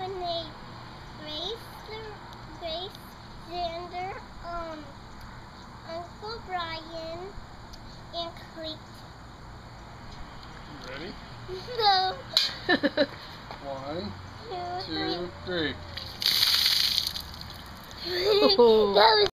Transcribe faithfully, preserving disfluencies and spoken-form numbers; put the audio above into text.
nominate Grace, Grace, Zander, um, Uncle Brian, and Kaitlyn. Ready? No. One, Two, two, three. three. That was